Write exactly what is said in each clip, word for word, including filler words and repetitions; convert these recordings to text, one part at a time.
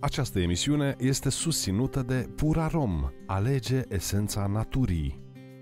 Această emisiune este susținută de Purarom. Alege esența naturii.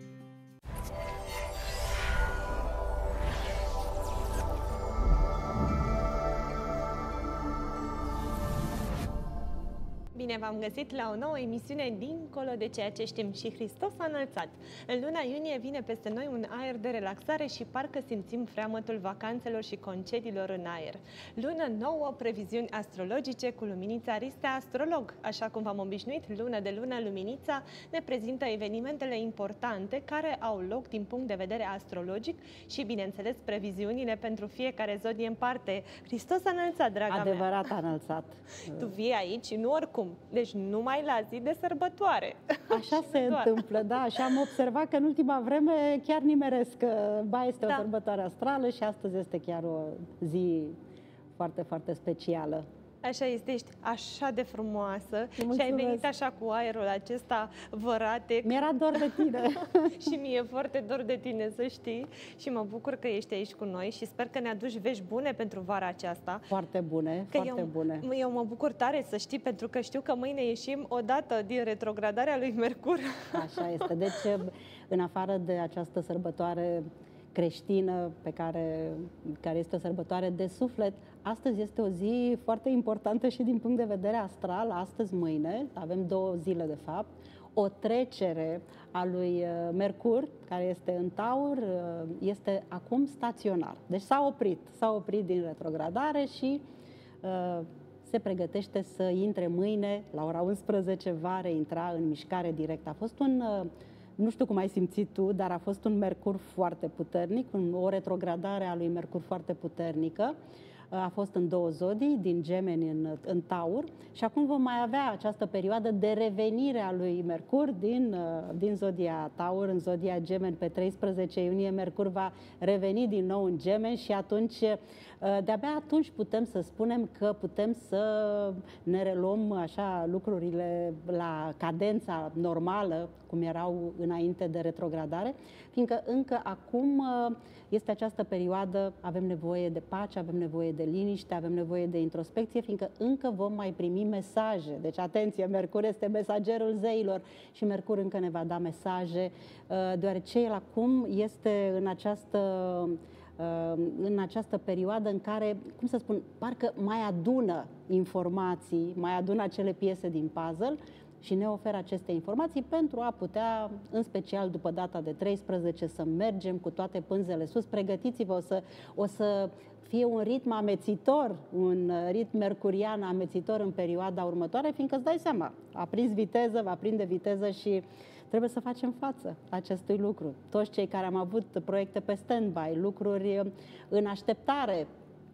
Bine v-am găsit la o nouă emisiune Dincolo de ceea ce știm și Hristos a înălțat. În luna iunie vine peste noi un aer de relaxare și parcă simțim freamătul vacanțelor și concediilor în aer. Lună nouă, previziuni astrologice cu Luminița Ristea, astrolog. Așa cum v-am obișnuit, lună de lună Luminița ne prezintă evenimentele importante care au loc din punct de vedere astrologic și, bineînțeles, previziunile pentru fiecare zodie în parte. Hristos a înălțat, draga mea! Adevărat a înălțat. Tu vii aici, nu oricum. Deci numai la zi de sărbătoare. Așa se întâmplă, da. Și am observat că în ultima vreme chiar nimeresc că ba este da. o sărbătoare astrală și astăzi este chiar o zi foarte, foarte specială. Așa este, ești așa de frumoasă. Mulțumesc. Și ai venit așa cu aerul acesta văratec. Mi-era dor de tine. Și mie foarte dor de tine, să știi. Și mă bucur că ești aici cu noi și sper că ne aduci vești bune pentru vara aceasta. Foarte bune, că foarte eu, bune. Eu mă bucur tare să știi, pentru că știu că mâine ieșim odată din retrogradarea lui Mercur. Așa este. Deci, în afară de această sărbătoare creștină, pe care, care este o sărbătoare de suflet, astăzi este o zi foarte importantă și din punct de vedere astral. Astăzi, mâine, avem două zile de fapt, o trecere a lui Mercur, care este în Taur, este acum staționar. Deci s-a oprit, s-a oprit din retrogradare și uh, se pregătește să intre mâine, la ora unsprezece, va reintra în mișcare direct. A fost un... Uh, Nu știu cum ai simțit tu, dar a fost un Mercur foarte puternic, o retrogradare a lui Mercur foarte puternică. A fost în două zodii, din Gemeni în, în Taur, și acum vom mai avea această perioadă de revenire a lui Mercur din, din zodia Taur în zodia Gemeni. Pe treisprezece iunie Mercur va reveni din nou în Gemeni și atunci, de-abia atunci putem să spunem că putem să ne reluăm așa lucrurile la cadența normală, cum erau înainte de retrogradare, fiindcă încă acum este această perioadă, avem nevoie de pace, avem nevoie de liniște, avem nevoie de introspecție, fiindcă încă vom mai primi mesaje. Deci, atenție, Mercur este mesagerul zeilor și Mercur încă ne va da mesaje, deoarece el acum este în această, în această perioadă în care, cum să spun, parcă mai adună informații, mai adună acele piese din puzzle și ne oferă aceste informații pentru a putea, în special după data de treisprezece, să mergem cu toate pânzele sus. Pregătiți-vă, o să, o să fie un ritm amețitor, un ritm mercurian amețitor în perioada următoare, fiindcă îți dai seama, a prins viteză, va prinde viteză și trebuie să facem față acestui lucru. Toți cei care am avut proiecte pe stand-by, lucruri în așteptare,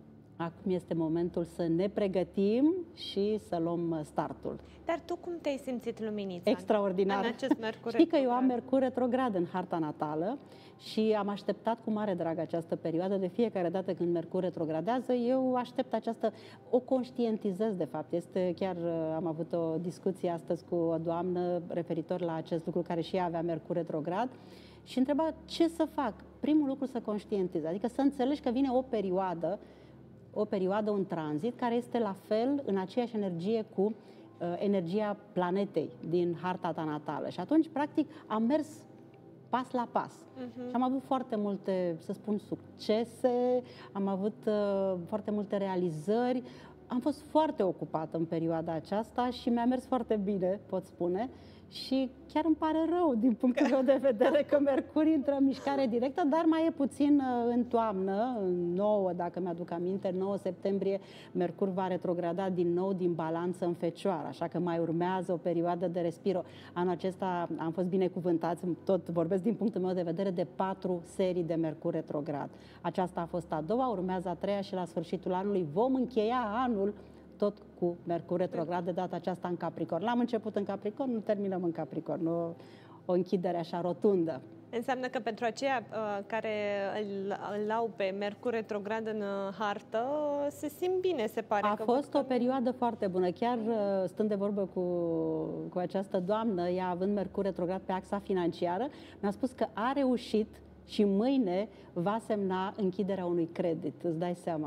acum este momentul să ne pregătim și să luăm startul. Dar tu cum te-ai simțit, Luminița? Extraordinar. În acest Mercur Știi că eu am Mercur retrograd în harta natală și am așteptat cu mare drag această perioadă. De fiecare dată când Mercur retrogradează, eu aștept această, o conștientizez de fapt. Este chiar, am avut o discuție astăzi cu o doamnă referitor la acest lucru, care și ea avea Mercur retrograd și întreba ce să fac. Primul lucru, să conștientizez, adică să înțelegi că vine o perioadă o perioadă, un tranzit, care este la fel, în aceeași energie cu uh, energia planetei din harta ta natală. Și atunci, practic, am mers pas la pas. Uh-huh. Și am avut foarte multe, să spun, succese, am avut uh, foarte multe realizări. Am fost foarte ocupată în perioada aceasta și mi-a mers foarte bine, pot spune. Și chiar îmi pare rău din punctul meu de vedere că Mercur intră în mișcare directă, dar mai e puțin în toamnă, în nouă, dacă mi-aduc aminte, nouă septembrie, Mercur va retrograda din nou din Balanță în Fecioară, așa că mai urmează o perioadă de respiro. Anul acesta am fost binecuvântați, tot vorbesc din punctul meu de vedere, de patru serii de Mercur retrograd. Aceasta a fost a doua, urmează a treia și la sfârșitul anului vom încheia anul tot cu Mercur retrograd, de data aceasta în Capricorn. L-am început în Capricorn, nu terminăm în Capricorn, o, o închidere așa rotundă. Înseamnă că pentru aceia uh, care îl, îl au pe Mercur retrograd în uh, hartă, se simt bine, se pare. A că fost că... o perioadă foarte bună. Chiar uh, stând de vorbă cu, cu această doamnă, ea având Mercur retrograd pe axa financiară, mi-a spus că a reușit și mâine va semna închiderea unui credit. Îți dai seama?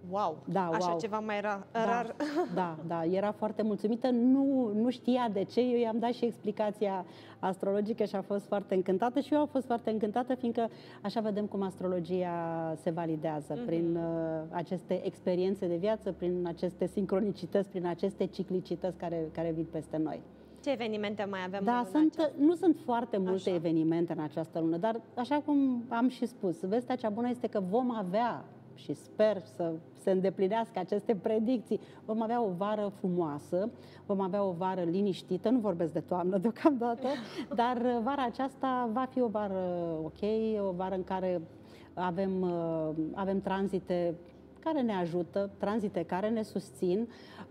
Wow! Da, Așa wow. ceva mai ra Da, rar. da, da, era foarte mulțumită, nu, nu știa de ce, eu i-am dat și explicația astrologică și a fost foarte încântată și eu am fost foarte încântată, fiindcă așa vedem cum astrologia se validează, mm-hmm. prin uh, aceste experiențe de viață, prin aceste sincronicități, prin aceste ciclicități care, care vin peste noi. Ce evenimente mai avem Da, în luna sunt, aceasta? nu sunt foarte multe Așa. evenimente în această lună, dar așa cum am și spus, vestea cea bună este că vom avea, și sper să se îndeplinească aceste predicții, vom avea o vară frumoasă, vom avea o vară liniștită, nu vorbesc de toamnă deocamdată, dar vara aceasta va fi o vară ok, o vară în care avem, avem tranzite care ne ajută, tranzite care ne susțin.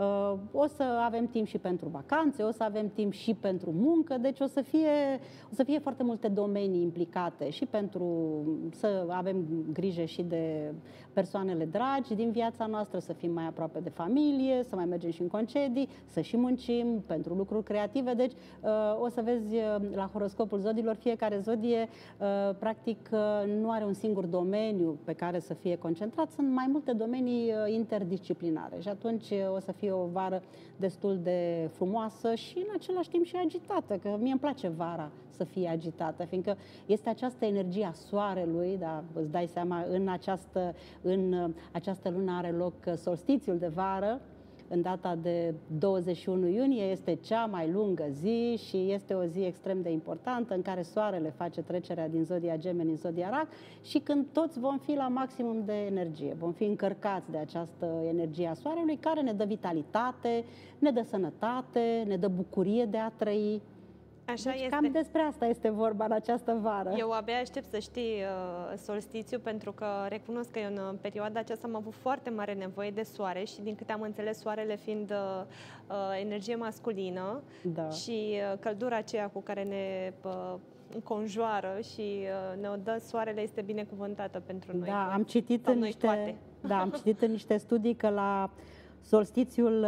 O să avem timp și pentru vacanțe, o să avem timp și pentru muncă, deci o să fie, o să fie foarte multe domenii implicate și pentru să avem grijă și de persoanele dragi din viața noastră, să fim mai aproape de familie, să mai mergem și în concedii, să și muncim pentru lucruri creative. Deci o să vezi la horoscopul zodiilor, fiecare zodie practic nu are un singur domeniu pe care să fie concentrat, sunt mai multe domenii interdisciplinare și atunci o să fie o vară destul de frumoasă și în același timp și agitată, că mie îmi place vara să fie agitată, fiindcă este această energie a soarelui, da, îți dai seama, în această, în această lună are loc solstițiul de vară, în data de douăzeci și unu iunie, este cea mai lungă zi și este o zi extrem de importantă în care soarele face trecerea din zodia Gemeni în zodia Rac și când toți vom fi la maximum de energie, vom fi încărcați de această energie a soarelui care ne dă vitalitate, ne dă sănătate, ne dă bucurie de a trăi. Așa deci este. Cam despre asta este vorba în această vară. Eu abia aștept să știi uh, solstițiu, pentru că recunosc că eu în perioada aceasta am avut foarte mare nevoie de soare și din câte am înțeles, soarele fiind uh, uh, energie masculină Da. și uh, căldura aceea cu care ne uh, înconjoară și uh, ne o dă soarele este binecuvântată pentru noi. Da, am citit Sau în noi niște, toate. da, am citit în niște studii că la solstițiul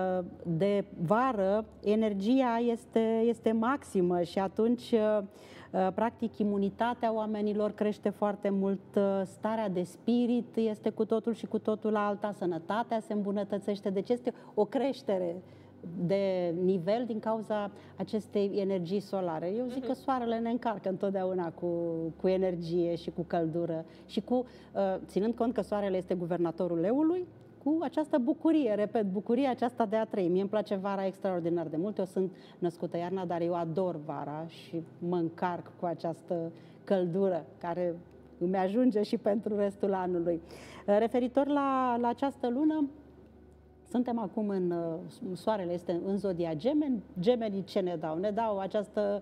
de vară energia este, este maximă și atunci practic imunitatea oamenilor crește foarte mult, starea de spirit este cu totul și cu totul alta, sănătatea se îmbunătățește, deci este o creștere de nivel din cauza acestei energii solare. Eu zic că soarele ne încarcă întotdeauna cu, cu energie și cu căldură și cu, ținând cont că soarele este guvernatorul leului, cu această bucurie, repet, bucuria aceasta de a trăi. Mie îmi place vara extraordinar de mult. Eu sunt născută iarna, dar eu ador vara și mă încarc cu această căldură care îmi ajunge și pentru restul anului. Referitor la, la această lună, suntem acum în, soarele este în zodia Gemeni. Gemenii ce ne dau? Ne dau această,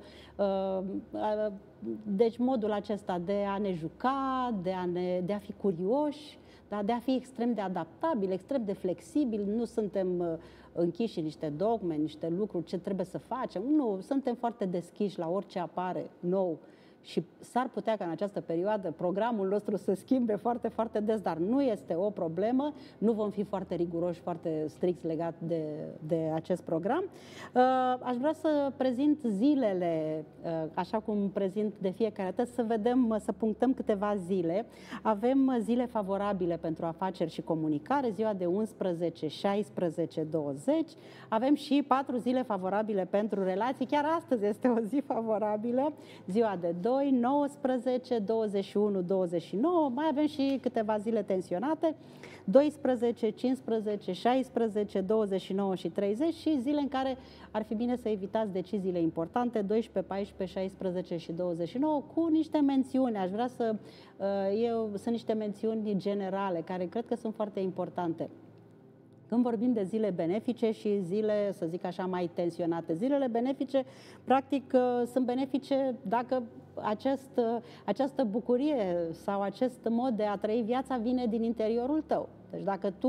deci modul acesta de a ne juca, de a, ne, de a fi curioși, da, de a fi extrem de adaptabil, extrem de flexibil, nu suntem închiși în niște dogme, niște lucruri, ce trebuie să facem. Nu, suntem foarte deschiși la orice apare nou și s-ar putea ca în această perioadă programul nostru să schimbe foarte, foarte des, dar nu este o problemă, nu vom fi foarte riguroși, foarte stricți legat de, de acest program. Aș vrea să prezint zilele, așa cum prezint de fiecare dată, să vedem, să punctăm câteva zile. Avem zile favorabile pentru afaceri și comunicare, ziua de unsprezece, șaisprezece, douăzeci. Avem și patru zile favorabile pentru relații, chiar astăzi este o zi favorabilă, ziua de doi, nouăsprezece, douăzeci și unu, douăzeci și nouă, mai avem și câteva zile tensionate, doisprezece, cincisprezece, șaisprezece, douăzeci și nouă și treizeci și zile în care ar fi bine să evitați deciziile importante, doisprezece, paisprezece, șaisprezece și douăzeci și nouă, cu niște mențiuni. Aș vrea să, eu, sunt niște mențiuni generale, care cred că sunt foarte importante. Când vorbim de zile benefice și zile, să zic așa, mai tensionate, zilele benefice, practic, sunt benefice dacă acest, această bucurie sau acest mod de a trăi viața vine din interiorul tău. Deci dacă tu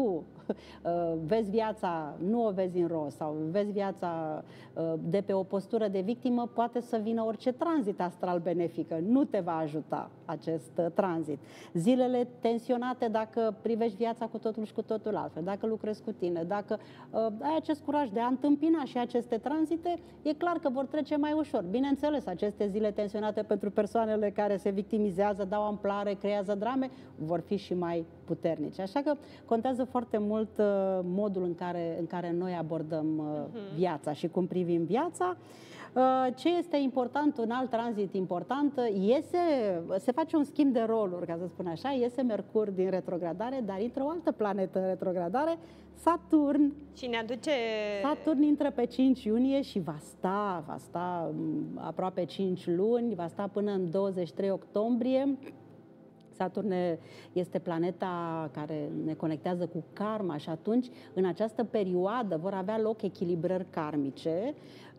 vezi viața, nu o vezi în rost sau vezi viața de pe o postură de victimă, poate să vină orice tranzit astral benefică. Nu te va ajuta acest tranzit. Zilele tensionate, dacă privești viața cu totul și cu totul altfel, dacă lucrezi cu tine, dacă uh, ai acest curaj de a întâmpina și aceste tranzite, e clar că vor trece mai ușor. Bineînțeles, aceste zile tensionate pentru persoanele care se victimizează, dau amplare, creează drame, vor fi și mai puternice. Așa că contează foarte mult uh, modul în care, în care noi abordăm uh, uh-huh. viața și cum privim viața. Ce este important, un alt tranzit important, iese, se face un schimb de roluri, ca să spun așa, iese Mercur din retrogradare, dar intră o altă planetă în retrogradare, Saturn. Și ne aduce... Saturn intră pe cinci iunie și va sta, va sta aproape cinci luni, va sta până în douăzeci și trei octombrie. Saturn este planeta care ne conectează cu karma și atunci, în această perioadă, vor avea loc echilibrări karmice.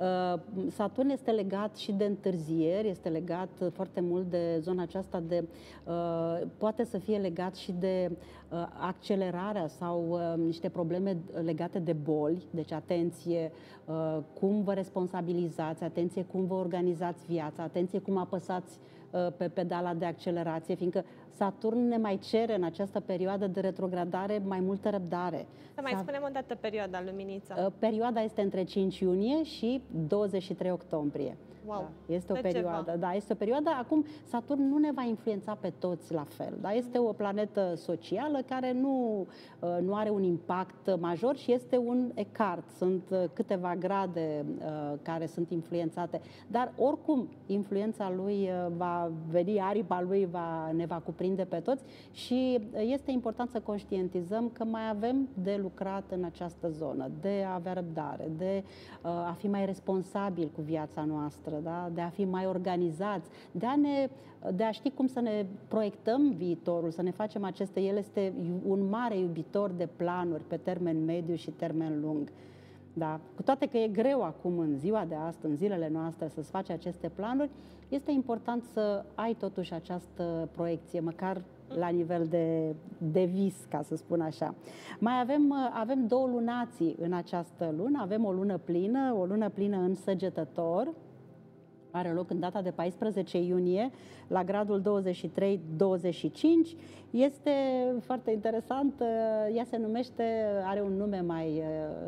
Saturn este legat și de întârzieri, este legat foarte mult de zona aceasta de... poate să fie legat și de accelerarea sau niște probleme legate de boli. Deci, atenție, cum vă responsabilizați, atenție cum vă organizați viața, atenție cum apăsați pe pedala de accelerație, fiindcă Saturn ne mai cere în această perioadă de retrogradare mai multă răbdare. Să mai spunem o dată perioada, Luminița. Perioada este între cinci iunie și douăzeci și trei octombrie. Wow, da, este o perioadă, da, este o perioadă. Acum, Saturn nu ne va influența pe toți la fel. Da? Este o planetă socială care nu, nu are un impact major și este un ecart. Sunt câteva grade uh, care sunt influențate. Dar, oricum, influența lui va veni, aripa lui va, ne va cuprinde pe toți și este important să conștientizăm că mai avem de lucrat în această zonă, de a avea răbdare, de uh, a fi mai responsabil cu viața noastră, da? De a fi mai organizați, de a, ne, de a ști cum să ne proiectăm viitorul, să ne facem aceste... El este un mare iubitor de planuri pe termen mediu și termen lung. Da? Cu toate că e greu acum, în ziua de astăzi, în zilele noastre, să-ți faci aceste planuri, este important să ai totuși această proiecție, măcar la nivel de, de vis, ca să spun așa. Mai avem, avem două lunații în această lună. Avem o lună plină, o lună plină în Săgetător, are loc în data de paisprezece iunie, la gradul douăzeci și trei douăzeci și cinci. Este foarte interesant, ea se numește, are un nume mai,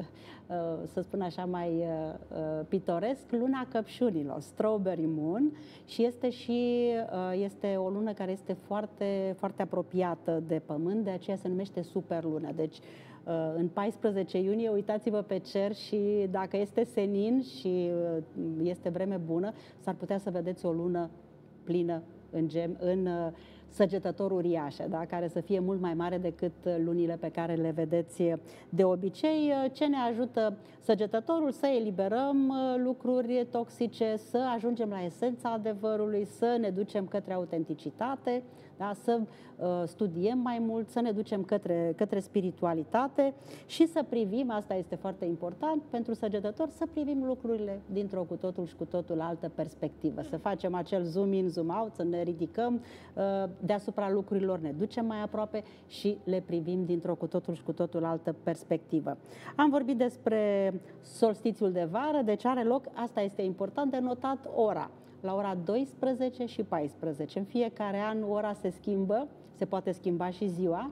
să spun așa, mai pitoresc, Luna Căpșunilor, Strawberry Moon, și este și este o lună care este foarte, foarte apropiată de Pământ, de aceea se numește superlună. Deci, în paisprezece iunie, uitați-vă pe cer și dacă este senin și este vreme bună, s-ar putea să vedeți o lună plină în, gem, în Săgetător uriașă, da? Care să fie mult mai mare decât lunile pe care le vedeți de obicei. Ce ne ajută Săgetătorul? Să eliberăm lucruri toxice, să ajungem la esența adevărului, să ne ducem către autenticitate, da? Să uh, studiem mai mult, să ne ducem către, către spiritualitate și să privim, asta este foarte important pentru Săgetător, să privim lucrurile dintr-o cu totul și cu totul altă perspectivă. Să facem acel zoom in, zoom out, să ne ridicăm uh, deasupra lucrurilor, ne ducem mai aproape și le privim dintr-o cu totul și cu totul altă perspectivă. Am vorbit despre solstițiul de vară, deci are loc, asta este important de notat, ora. La ora douăsprezece și paisprezece. În fiecare an ora se schimbă, se poate schimba și ziua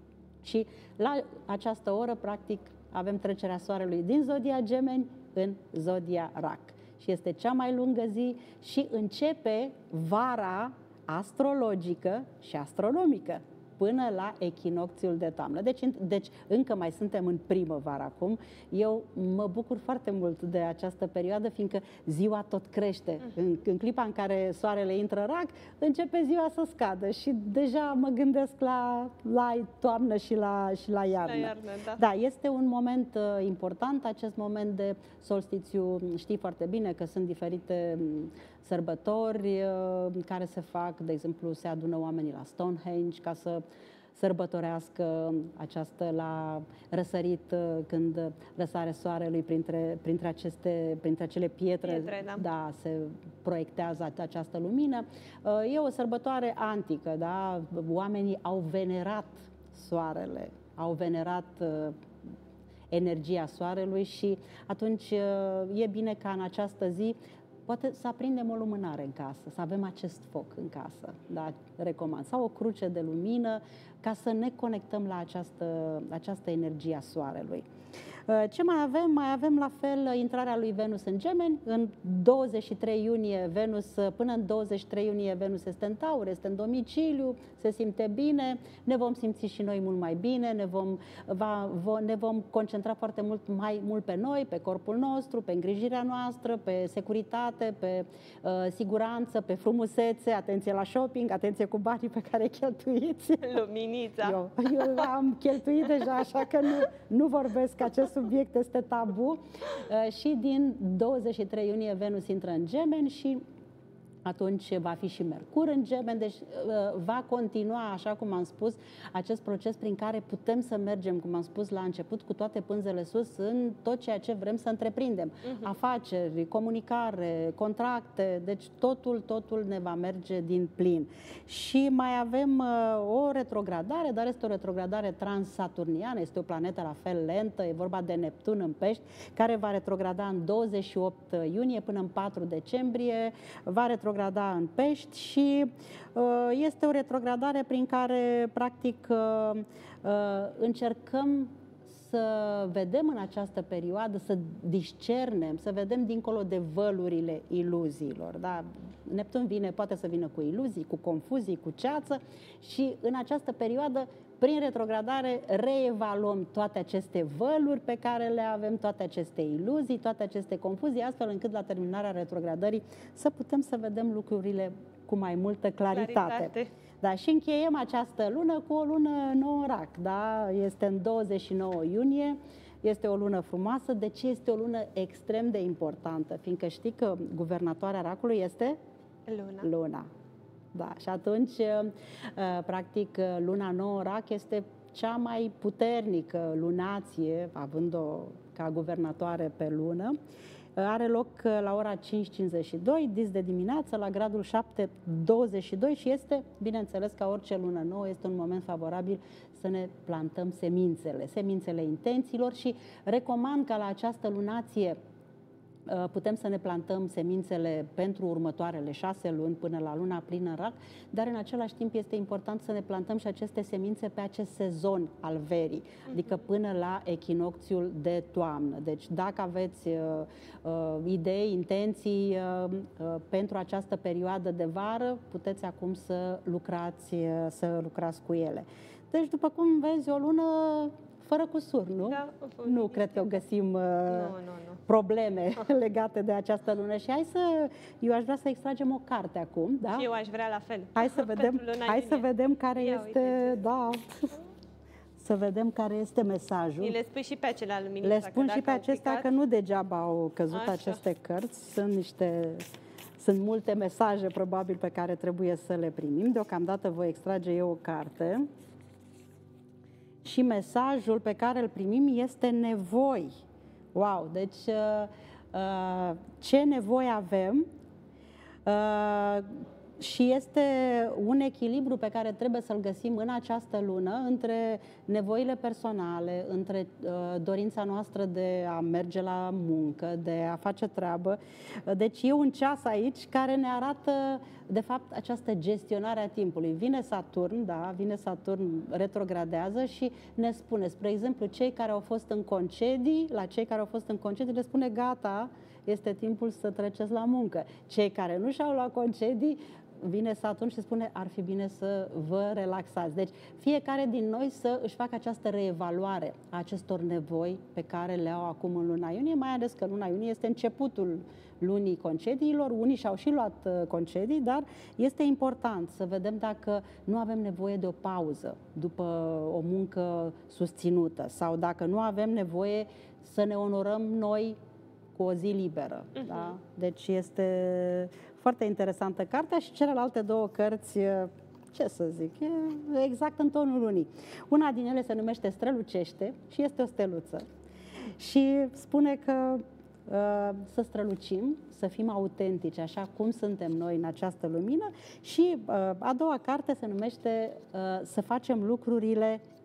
și la această oră, practic, avem trecerea Soarelui din zodia Gemeni în zodia Rac. Și este cea mai lungă zi și începe vara astrologică și astronomică până la echinocțiul de toamnă. Deci, deci încă mai suntem în primăvară acum. Eu mă bucur foarte mult de această perioadă, fiindcă ziua tot crește. În, în clipa în care soarele intră în Rac, începe ziua să scadă și deja mă gândesc la, la toamnă și la, și la iarnă. La iarnă, da. Da, este un moment uh, important, acest moment de solstițiu. Știi foarte bine că sunt diferite sărbători uh, care se fac, de exemplu, se adună oamenii la Stonehenge ca să sărbătorească această la răsărit, uh, când răsare soarelui printre, printre, aceste, printre acele pietre, pietre da. Da, se proiectează această lumină. Uh, e o sărbătoare antică, da? Oamenii au venerat soarele au venerat energia soarelui și atunci e bine ca în această zi poate să aprindem o lumânare în casă, să avem acest foc în casă, da, recomand, sau o cruce de lumină, ca să ne conectăm la această, această energie a soarelui. Ce mai avem? Mai avem la fel intrarea lui Venus în Gemeni. În douăzeci și trei iunie Venus, până în douăzeci și trei iunie Venus este în Taur, este în domiciliu, se simte bine, ne vom simți și noi mult mai bine, ne vom, va, vo, ne vom concentra foarte mult mai mult pe noi, pe corpul nostru, pe îngrijirea noastră, pe securitate, pe uh, siguranță, pe frumusețe, atenție la shopping, atenție cu banii pe care îi cheltuiți. Luminița! Eu, eu am cheltuit deja, așa că nu, nu vorbesc, acest subiect este tabu. Uh, și din douăzeci și trei iunie Venus intră în Gemeni și atunci va fi și Mercur în Gemeni, deci uh, va continua, așa cum am spus, acest proces prin care putem să mergem, cum am spus la început, cu toate pânzele sus în tot ceea ce vrem să întreprindem. Uh-huh. Afaceri, comunicare, contracte, deci totul, totul ne va merge din plin. Și mai avem uh, o retrogradare, dar este o retrogradare transsaturniană, este o planetă la fel lentă, e vorba de Neptun în Pești, care va retrograda în douăzeci și opt iunie până în patru decembrie, va retrograda în Pești și uh, este o retrogradare prin care practic uh, uh, încercăm să vedem în această perioadă, să discernem, să vedem dincolo de vălurile iluziilor. Da? Neptun vine, poate să vină cu iluzii, cu confuzii, cu ceață și în această perioadă, prin retrogradare, reevaluăm toate aceste văluri pe care le avem, toate aceste iluzii, toate aceste confuzii, astfel încât la terminarea retrogradării să putem să vedem lucrurile cu mai multă claritate. claritate. Da, și încheiem această lună cu o lună nouă rac, da? Este în douăzeci și nouă iunie, este o lună frumoasă. De ce este o lună extrem de importantă? Fiindcă știi că guvernatoarea racului este? Luna. Luna. Da, și atunci, practic, luna nouă rac este cea mai puternică lunație, având-o ca guvernatoare pe lună. Are loc la ora cinci cincizeci și doi, dis de dimineață, la gradul șapte douăzeci și doi și este, bineînțeles, ca orice lună nouă, este un moment favorabil să ne plantăm semințele, semințele intențiilor și recomand ca la această lunație putem să ne plantăm semințele pentru următoarele șase luni până la luna plină în rac, dar în același timp este important să ne plantăm și aceste semințe pe acest sezon al verii, uh-huh. adică până la echinocțiul de toamnă. Deci dacă aveți uh, uh, idei, intenții uh, uh, pentru această perioadă de vară, puteți acum să lucrați, uh, să lucrați cu ele. Deci, după cum vezi, o lună fără cusur, nu? Da, nu cred că găsim uh, nu, nu, nu. probleme legate de această lună. Și hai să, eu aș vrea să extragem o carte acum, da? Și eu aș vrea la fel. Hai să vedem, hai să vedem care Ia este, uite, da, să vedem care este mesajul. le spui și pe acelea luminița. Le spun și pe acestea picat, că nu degeaba au căzut Așa. aceste cărți. Sunt niște, sunt multe mesaje probabil pe care trebuie să le primim. Deocamdată voi extrage eu o carte. Și mesajul pe care îl primim este nevoi. Wow! Deci, uh, uh, ce nevoi avem uh, și este un echilibru pe care trebuie să-l găsim în această lună între nevoile personale, între uh, dorința noastră de a merge la muncă, de a face treabă. Deci e un ceas aici care ne arată, de fapt, această gestionare a timpului. Vine Saturn, da, vine Saturn, retrogradează și ne spune, spre exemplu, cei care au fost în concedii, la cei care au fost în concedii le spune gata, este timpul să treceți la muncă. Cei care nu și-au luat concedii, vine Saturn și spune ar fi bine să vă relaxați. Deci fiecare din noi să își facă această reevaluare a acestor nevoi pe care le au acum în luna iunie, mai ales că luna iunie este începutul lunii concediilor. Unii și-au și luat concedii, dar este important să vedem dacă nu avem nevoie de o pauză după o muncă susținută sau dacă nu avem nevoie să ne onorăm noi cu o zi liberă. Uh-huh. Da? Deci este foarte interesantă cartea și celelalte două cărți, ce să zic, e exact în tonul lunii. Una din ele se numește Strălucește și este o steluță. Și spune că uh, să strălucim, să fim autentici, așa cum suntem noi în această lumină. Și uh, a doua carte se numește uh, Să facem lucrurile cu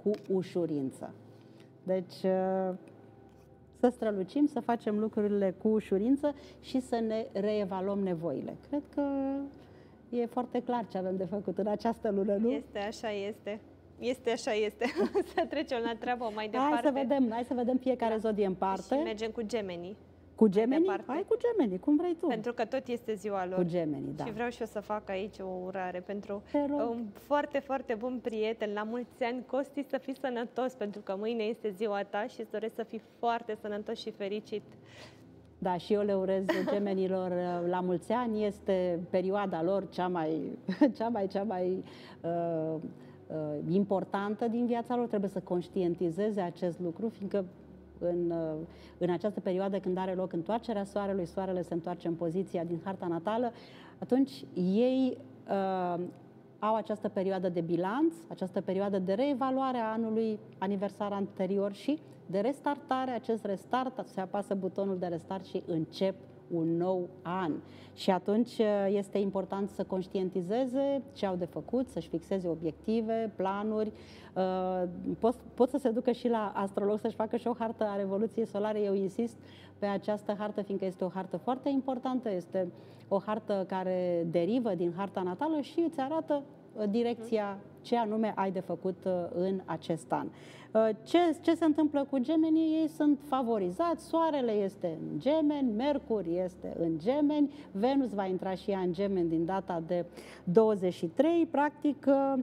cu ușurință. Deci să strălucim, să facem lucrurile cu ușurință și să ne reevaluăm nevoile. Cred că e foarte clar ce avem de făcut în această lună, nu? Este, așa este. Este, așa este. Să trecem la treabă mai departe. Hai să vedem, hai să vedem fiecare da. zodie în parte. Și mergem cu gemenii. Cu gemenii? Hai cu gemenii, cum vrei tu. Pentru că tot este ziua lor. Cu gemenii, da. Și vreau și eu să fac aici o urare pentru un foarte, foarte bun prieten. La mulți ani, Costi, să fii sănătos, pentru că mâine este ziua ta și îți doresc să fii foarte sănătos și fericit. Da, și eu le urez gemenilor la mulți ani. Este perioada lor cea mai, cea mai, cea mai uh, uh, importantă din viața lor. Trebuie să conștientizeze acest lucru, fiindcă În, în această perioadă când are loc întoarcerea soarelui, soarele se întoarce în poziția din harta natală, atunci ei uh, au această perioadă de bilanț, această perioadă de reevaluare a anului aniversar anterior și de restartare. Acest restart, se apasă butonul de restart și încep un nou an. Și atunci este important să conștientizeze ce au de făcut, să-și fixeze obiective, planuri. Pot, pot să se ducă și la astrolog să-și facă și o hartă a Revoluției Solare. Eu insist pe această hartă, fiindcă este o hartă foarte importantă, este o hartă care derivă din harta natală și îți arată direcția, ce anume ai de făcut în acest an. Ce, ce se întâmplă cu gemenii? Ei sunt favorizați, soarele este în gemeni, Mercur este în gemeni, Venus va intra și ea în gemeni din data de douăzeci și trei, practic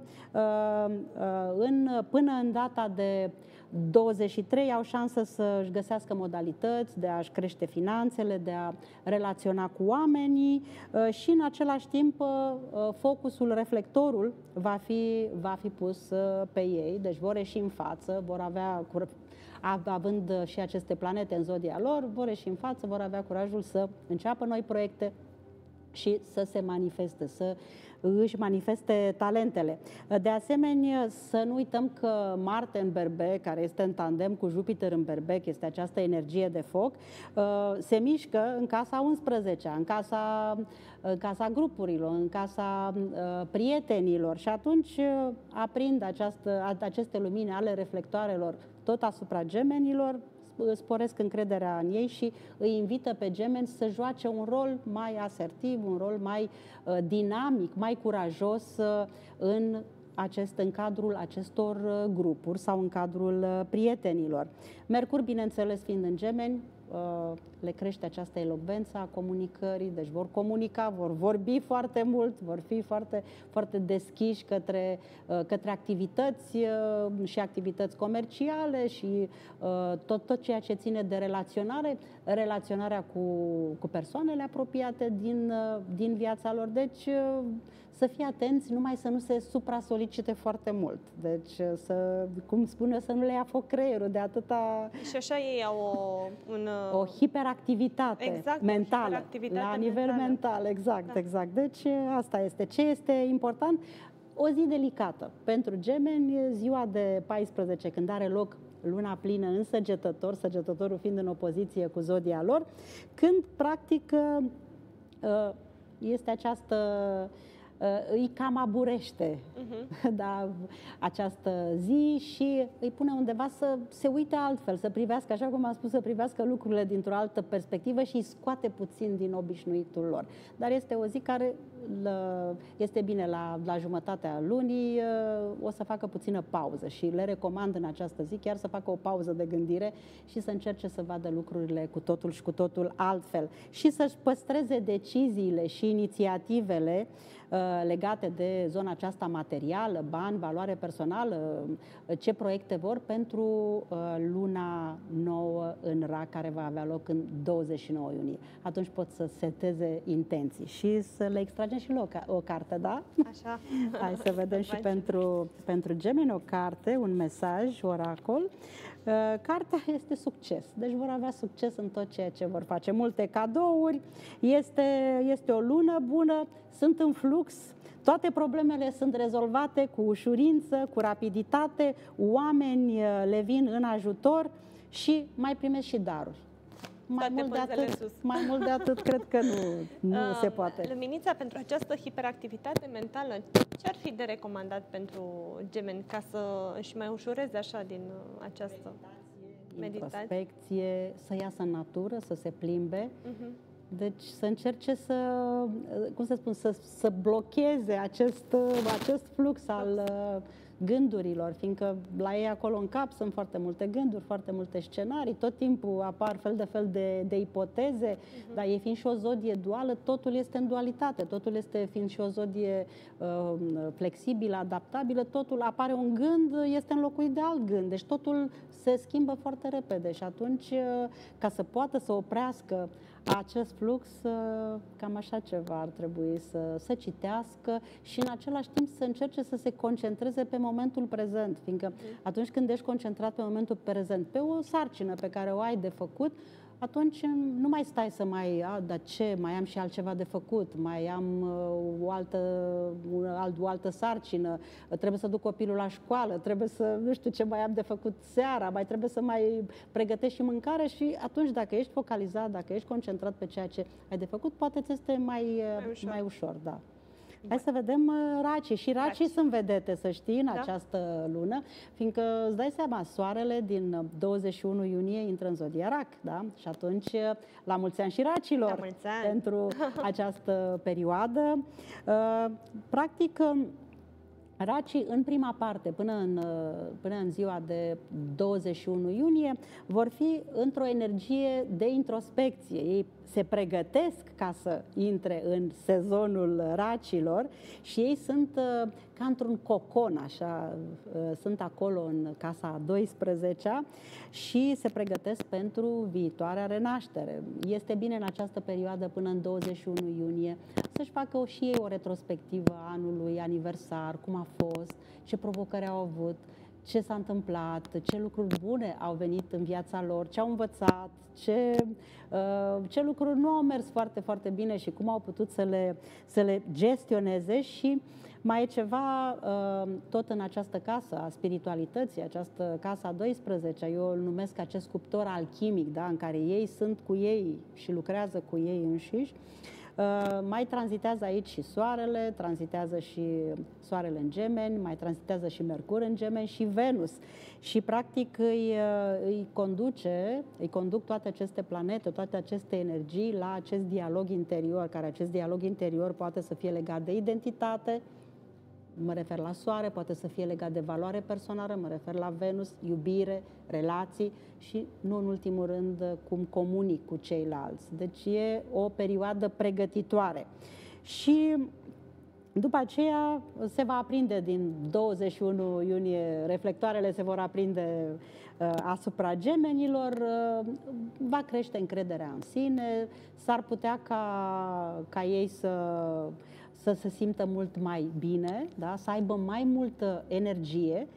în, până în data de douăzeci și trei au șansă să-și găsească modalități de a-și crește finanțele, de a relaționa cu oamenii și în același timp focusul, reflectorul va fi, va fi pus pe ei, deci vor ieși în față, vor avea, având și aceste planete în zodia lor, vor ieși în față, vor avea curajul să înceapă noi proiecte și să se manifeste, să își manifeste talentele. De asemenea, să nu uităm că Marte în Berbec, care este în tandem cu Jupiter în Berbec, este această energie de foc, se mișcă în casa unsprezecea, în casa, în casa grupurilor, în casa prietenilor și atunci aprind această, aceste lumini ale reflectoarelor tot asupra gemenilor, sporesc încrederea în ei și îi invită pe gemeni să joace un rol mai asertiv, un rol mai uh, dinamic, mai curajos uh, în, acest, în cadrul acestor uh, grupuri sau în cadrul uh, prietenilor. Mercur, bineînțeles, fiind în gemeni, uh, le crește această elocvență a comunicării, deci vor comunica, vor vorbi foarte mult, vor fi foarte, foarte deschiși către, uh, către activități uh, și activități comerciale și uh, tot, tot ceea ce ține de relaționare, relaționarea cu, cu persoanele apropiate din, uh, din viața lor. Deci uh, să fie atenți, numai să nu se supra-solicite foarte mult. Deci, să, cum spun eu, să nu le ia foc creierul de atâta... Și așa ei au o... Un, o hiperactivitate exact, mentală, hiperactivitate la nivel mentală. mental, exact, da. exact. Deci, asta este. Ce este important? O zi delicată. Pentru gemeni, ziua de paisprezece, când are loc luna plină în Săgetător, Săgetătorul fiind în opoziție cu zodia lor, când, practic, este această... îi cam aburește uh-huh. da, această zi și îi pune undeva să se uite altfel, să privească, așa cum am spus, să privească lucrurile dintr-o altă perspectivă și îi scoate puțin din obișnuitul lor. Dar este o zi care este bine la, la jumătatea lunii, o să facă puțină pauză și le recomand în această zi chiar să facă o pauză de gândire și să încerce să vadă lucrurile cu totul și cu totul altfel și să-și păstreze deciziile și inițiativele legate de zona aceasta materială, bani, valoare personală, ce proiecte vor pentru luna nouă în Rac, care va avea loc în douăzeci și nouă iunie. Atunci pot să seteze intenții și să le extragem și o, o carte, da? Așa. Hai să vedem și pentru, pentru gemeni o carte, un mesaj, oracol. Cartea este succes, deci vor avea succes în tot ceea ce vor face. Multe cadouri, este, este o lună bună, sunt în flux, toate problemele sunt rezolvate cu ușurință, cu rapiditate, oameni le vin în ajutor și mai primesc și daruri. Mai toate mult, de pânzele atât, sus. mai mult de atât cred că nu, nu Uh, se poate. Luminița, pentru această hiperactivitate mentală, ce ar fi de recomandat pentru gemeni ca să își mai ușureze așa din uh, această meditație? Introspecție, să iasă în natură, să se plimbe. Uh-huh. Deci să încerce să, cum să spun, să, să blocheze acest, acest flux al uh, gândurilor, fiindcă la ei acolo în cap sunt foarte multe gânduri, foarte multe scenarii, tot timpul apar fel de fel de, de ipoteze, uh-huh. dar ei fiind și o zodie duală, totul este în dualitate, totul este, fiind și o zodie uh, flexibilă, adaptabilă, totul apare un gând, este înlocuit de alt gând, deci totul se schimbă foarte repede și atunci, uh, ca să poată să oprească acest flux, cam așa ceva ar trebui să, să citească și în același timp să încerce să se concentreze pe momentul prezent, fiindcă atunci când ești concentrat pe momentul prezent, pe o sarcină pe care o ai de făcut, atunci nu mai stai să mai, a, dar ce, mai am și altceva de făcut, mai am uh, o, altă, o, alt, o altă sarcină, trebuie să duc copilul la școală, trebuie să, nu știu ce mai am de făcut seara, mai trebuie să mai pregătești și mâncare și atunci dacă ești focalizat, dacă ești concentrat pe ceea ce ai de făcut, poate ți este mai, mai ușor. mai ușor, da. Hai să vedem uh, racii. Și racii Raci. sunt vedete, să știi, în da? această lună, fiindcă îți dai seama, soarele din douăzeci și unu iunie intră în zodia Rac, da? Și atunci, la mulți ani și racilor, la mulți ani. pentru această perioadă. Uh, practic, racii, în prima parte, până în, până în ziua de douăzeci și unu iunie, vor fi într-o energie de introspecție. Ei se pregătesc ca să intre în sezonul racilor și ei sunt uh, ca într-un cocon, așa, uh, sunt acolo în casa a douăsprezecea și se pregătesc pentru viitoarea renaștere. Este bine în această perioadă, până în douăzeci și unu iunie, să-și facă și ei o retrospectivă a anului aniversar, cum a fost, ce provocări au avut, ce s-a întâmplat, ce lucruri bune au venit în viața lor, ce au învățat, ce, uh, ce lucruri nu au mers foarte, foarte bine și cum au putut să le, să le gestioneze. Și mai e ceva, uh, tot în această casă a spiritualității, această casă a douăsprezecea, eu îl numesc acest cuptor alchimic, da, în care ei sunt cu ei și lucrează cu ei înșiși. Uh, mai tranzitează aici și soarele, tranzitează și soarele în Gemeni, mai tranzitează și Mercur în Gemeni și Venus. Și practic îi, îi conduce, îi conduc toate aceste planete, toate aceste energii la acest dialog interior, care acest dialog interior poate să fie legat de identitate, mă refer la soare, poate să fie legat de valoare personală, mă refer la Venus, iubire, relații și, nu în ultimul rând, cum comunic cu ceilalți. Deci e o perioadă pregătitoare. Și după aceea se va aprinde din douăzeci și unu iunie, reflectoarele se vor aprinde uh, asupra gemenilor, uh, va crește încrederea în sine, s-ar putea ca, ca ei să... să se simtă mult mai bine, da? Să aibă mai multă energie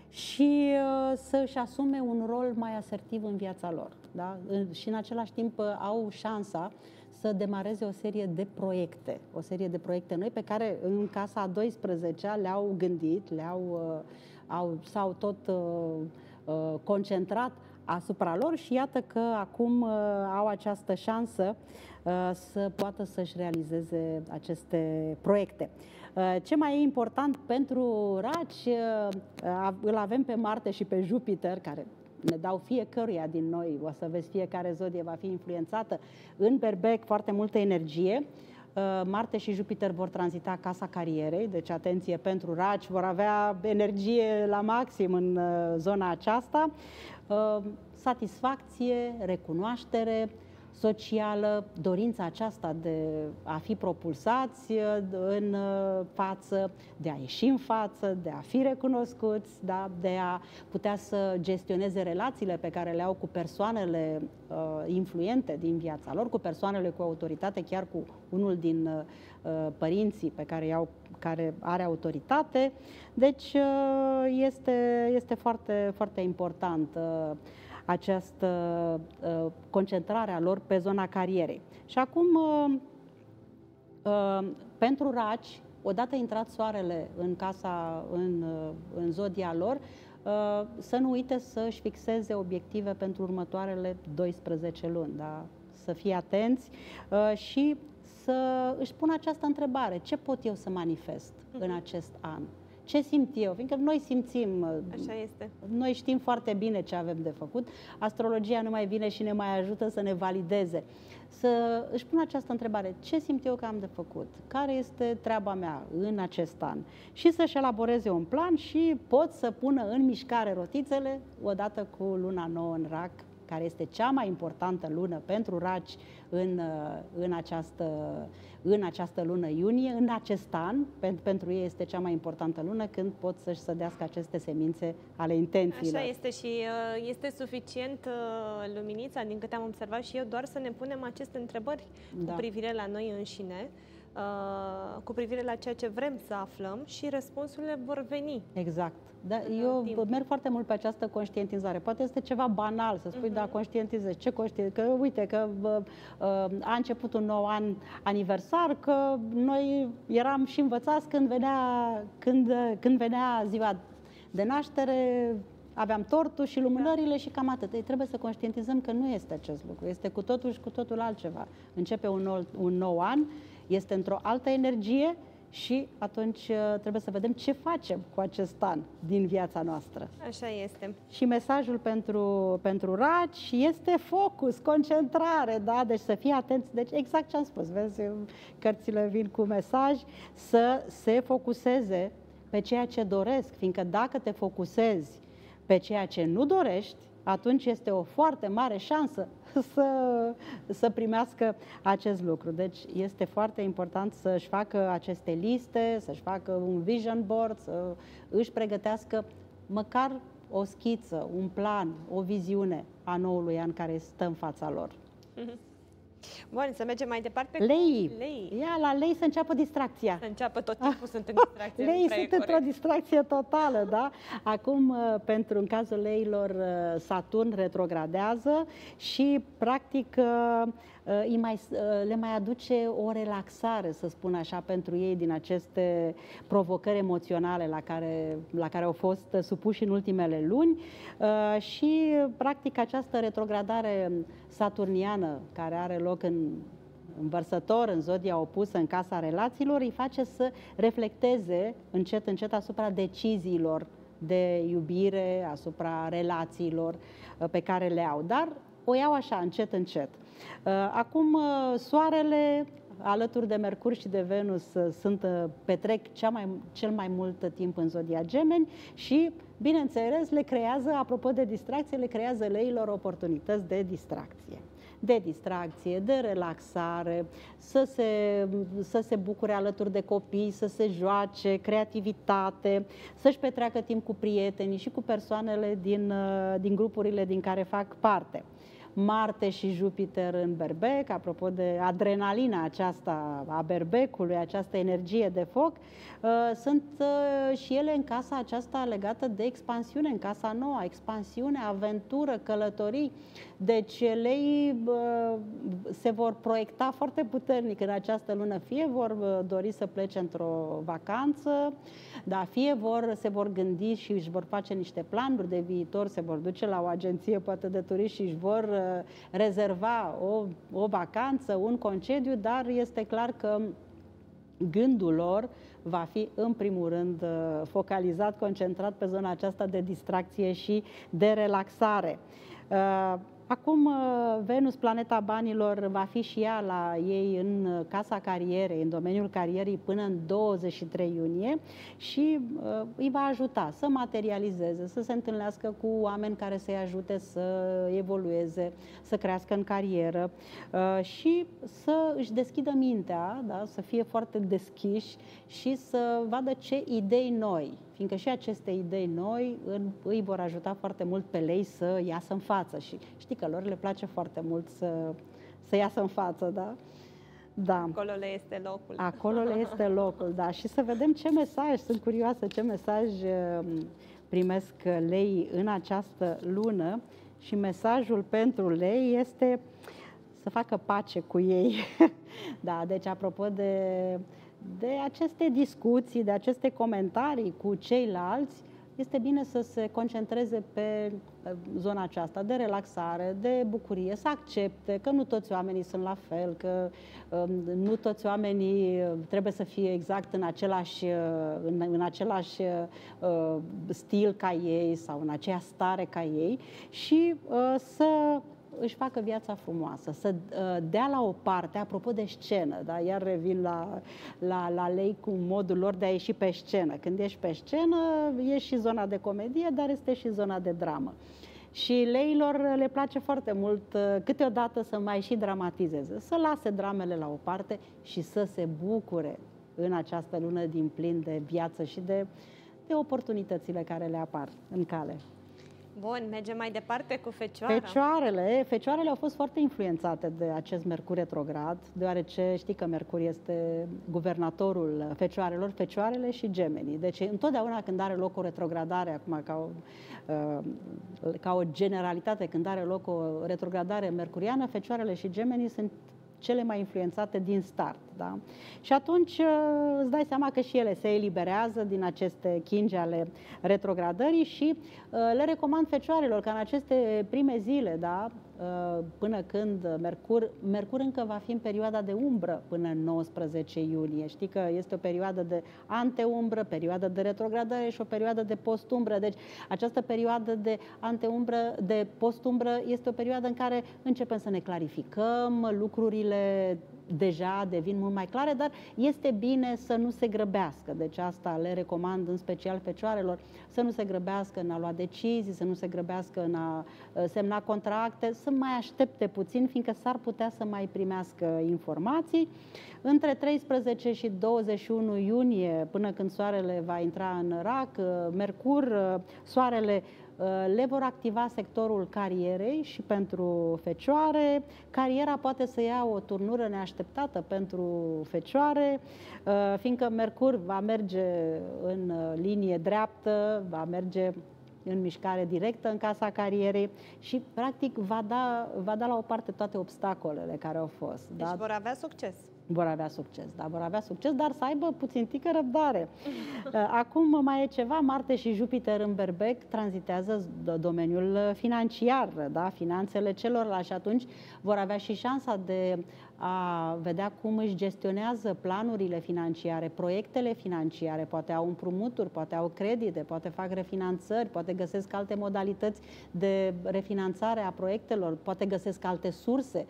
și uh, să își asume un rol mai asertiv în viața lor. Da? Și în același timp uh, au șansa să demareze o serie de proiecte, o serie de proiecte noi pe care în casa a douăsprezecea le-au gândit, le-au, uh, au, s-au tot uh, uh, concentrat asupra lor și iată că acum uh, au această șansă uh, să poată să-și realizeze aceste proiecte. Uh, ce mai e important pentru raci, uh, îl avem pe Marte și pe Jupiter, care ne dau fiecăruia din noi, o să vezi, fiecare zodie va fi influențată în berbec, foarte multă energie. Marte și Jupiter vor tranzita casa carierei, deci atenție pentru raci, vor avea energie la maxim în zona aceasta, satisfacție, recunoaștere socială, dorința aceasta de a fi propulsați în față, de a ieși în față, de a fi recunoscuți, da? De a putea să gestioneze relațiile pe care le au cu persoanele uh, influente din viața lor, cu persoanele cu autoritate, chiar cu unul din uh, părinții pe care, iau, care are autoritate. Deci uh, este, este foarte, foarte important uh, această uh, concentrare a lor pe zona carierei. Și acum, uh, uh, pentru raci, odată intrat soarele în casa, în, uh, în zodia lor, să nu uite să își fixeze obiective pentru următoarele doisprezece luni, da? Să fie atenți și să își pună această întrebare: ce pot eu să manifest uh-huh. în acest an? Ce simt eu? Fiindcă noi simțim, așa este. Noi știm foarte bine ce avem de făcut. Astrologia nu mai vine și ne mai ajută să ne valideze. Să își pună această întrebare: ce simt eu că am de făcut? Care este treaba mea în acest an? Și să-și elaboreze un plan și pot să pună în mișcare rotițele odată cu luna nouă în Rac, care este cea mai importantă lună pentru raci în, în, această, în această lună iunie, în acest an. Pentru ei este cea mai importantă lună când pot să-și sădească aceste semințe ale intențiilor. Așa este și este suficient, Luminița, din câte am observat și eu, doar să ne punem aceste întrebări da. cu privire la noi înșine, cu privire la ceea ce vrem să aflăm și răspunsurile vor veni. Exact. Da, eu timp. merg foarte mult pe această conștientizare. Poate este ceva banal să spui, uh-huh. da, conștientizezi. Ce conștient? Că uite, că uh, a început un nou an aniversar, că noi eram și învățați când venea, când, când venea ziua de naștere, aveam tortul și lumânările da. și cam atât. Ei, trebuie să conștientizăm că nu este acest lucru. Este cu totul și cu totul altceva. Începe un nou, un nou an, este într-o altă energie și atunci trebuie să vedem ce facem cu acest an din viața noastră. Așa este. Și mesajul pentru, pentru raci este focus, concentrare, da? Deci să fii atenți. Deci exact ce am spus, vezi, cărțile vin cu mesaj, să se focuseze pe ceea ce doresc, fiindcă dacă te focusezi pe ceea ce nu dorești, atunci este o foarte mare șansă să, să primească acest lucru. Deci este foarte important să-și facă aceste liste, să-și facă un vision board, să își pregătească măcar o schiță, un plan, o viziune a noului an care stă în fața lor. Mm-hmm. Bun, să mergem mai departe. Lei. Lei. Ia, la lei să înceapă distracția. Să înceapă tot timpul, ah, sunt în distracție. Lei sunt într-o distracție totală, da? Acum, pentru, în cazul leilor, Saturn retrogradează și, practic, îi mai, le mai aduce o relaxare, să spun așa, pentru ei din aceste provocări emoționale la care, la care au fost supuși în ultimele luni și, practic, această retrogradare saturniană care are loc în în Vărsător, în zodia opusă, în casa relațiilor, îi face să reflecteze încet, încet asupra deciziilor de iubire, asupra relațiilor pe care le au. Dar o iau așa, încet, încet. Acum, Soarele, alături de Mercur și de Venus, sunt, petrec cea mai, cel mai mult timp în zodia Gemeni și, bineînțeles, le creează, apropo de distracție, le creează leilor oportunități de distracție. De distracție, de relaxare, să se, să se bucure alături de copii, să se joace, creativitate, să-și petreacă timp cu prietenii și cu persoanele din, din grupurile din care fac parte. Marte și Jupiter în Berbec, apropo de adrenalina aceasta a berbecului, această energie de foc, sunt și ele în casa aceasta legată de expansiune, în casa nouă, expansiune, aventură, călătorii. Deci lei se vor proiecta foarte puternic în această lună, fie vor dori să plece într-o vacanță, dar fie vor, se vor gândi și își vor face niște planuri de viitor, se vor duce la o agenție poate de turiști și își vor rezerva o, o vacanță, un concediu, dar este clar că gândul lor va fi în primul rând focalizat, concentrat pe zona aceasta de distracție și de relaxare. Acum, Venus, planeta banilor, va fi și ea la ei în casa carierei, în domeniul carierei, până în douăzeci și trei iunie și uh, îi va ajuta să materializeze, să se întâlnească cu oameni care să-i ajute să evolueze, să crească în carieră uh, și să își deschidă mintea, da? Să fie foarte deschiși și să vadă ce idei noi, fiindcă și aceste idei noi îi vor ajuta foarte mult pe lei să iasă în față. Și știi că lor le place foarte mult să, să iasă în față, da? Da. Acolo le este locul. Acolo le este locul, da. Și să vedem ce mesaj, sunt curioasă, ce mesaj primesc lei în această lună. Și mesajul pentru lei este să facă pace cu ei. Da, deci apropo de... de aceste discuții, de aceste comentarii cu ceilalți, este bine să se concentreze pe zona aceasta de relaxare, de bucurie, să accepte că nu toți oamenii sunt la fel, că nu toți oamenii trebuie să fie exact în același, în, în același uh, stil ca ei sau în aceeași stare ca ei și uh, să își facă viața frumoasă, să dea la o parte, apropo de scenă, da? Iar revin la, la, la lei cu modul lor de a ieși pe scenă. Când ești pe scenă, e și zona de comedie, dar este și zona de dramă. Și leilor le place foarte mult câteodată să mai și dramatizeze, să lase dramele la o parte și să se bucure în această lună din plin de viață și de, de oportunitățile care le apar în cale. Bun, mergem mai departe cu Fecioara. Fecioarele, fecioarele au fost foarte influențate de acest Mercur retrograd, deoarece știi că Mercur este guvernatorul Fecioarelor, Fecioarele și Gemenii. Deci întotdeauna când are loc o retrogradare, acum ca o, ca o generalitate, când are loc o retrogradare mercuriană, Fecioarele și Gemenii sunt cele mai influențate din start. Da? Și atunci îți dai seama că și ele se eliberează din aceste chingi ale retrogradării și le recomand Fecioarelor ca în aceste prime zile, da, până când Mercur, Mercur încă va fi în perioada de umbră până în nouăsprezece iunie. Știi că este o perioadă de anteumbră, perioadă de retrogradare și o perioadă de postumbră. Deci această perioadă de anteumbră, de postumbră este o perioadă în care începem să ne clarificăm lucrurile, deja devin mult mai clare, dar este bine să nu se grăbească. Deci asta le recomand în special Fecioarelor, să nu se grăbească în a lua decizii, să nu se grăbească în a semna contracte, să mai aștepte puțin, fiindcă s-ar putea să mai primească informații. Între treisprezece și douăzeci și unu iunie, până când Soarele va intra în Rac, Mercur, Soarele le vor activa sectorul carierei și pentru Fecioare. Cariera poate să ia o turnură neașteptată pentru Fecioare, fiindcă Mercur va merge în linie dreaptă, va merge în mișcare directă în casa carierei și, practic, va da, va da la o parte toate obstacolele care au fost. Deci da? vor avea succes. Vor avea succes, da, vor avea succes, dar să aibă puțin tică răbdare. Acum mai e ceva, Marte și Jupiter în Berbec tranzitează domeniul financiar, da, finanțele celorlalți și atunci vor avea și șansa de a vedea cum își gestionează planurile financiare, proiectele financiare, poate au împrumuturi, poate au credite, poate fac refinanțări, poate găsesc alte modalități de refinanțare a proiectelor, poate găsesc alte surse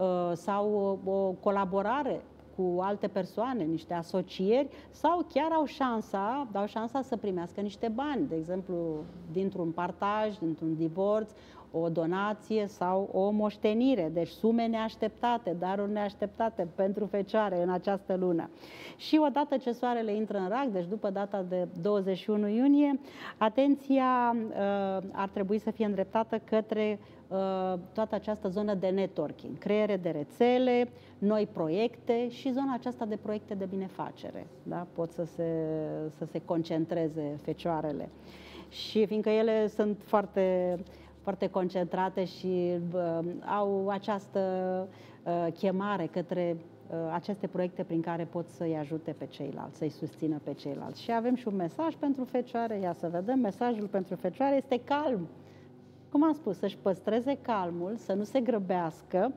sau o colaborare cu alte persoane, niște asocieri, sau chiar au șansa, au șansa să primească niște bani, de exemplu, dintr-un partaj, dintr-un divorț, o donație sau o moștenire, deci sume neașteptate, daruri neașteptate pentru Fecioare în această lună. Și odată ce Soarele intră în Rac, deci după data de douăzeci și unu iunie, atenția uh, ar trebui să fie îndreptată către uh, toată această zonă de networking, creare de rețele, noi proiecte și zona aceasta de proiecte de binefacere. Da? Pot să se, să se concentreze Fecioarele. Și fiindcă ele sunt foarte foarte concentrate și uh, au această uh, chemare către uh, aceste proiecte prin care pot să-i ajute pe ceilalți, să-i susțină pe ceilalți. Și avem și un mesaj pentru Fecioare, ia să vedem, mesajul pentru Fecioare este calm. Cum am spus, să-și păstreze calmul, să nu se grăbească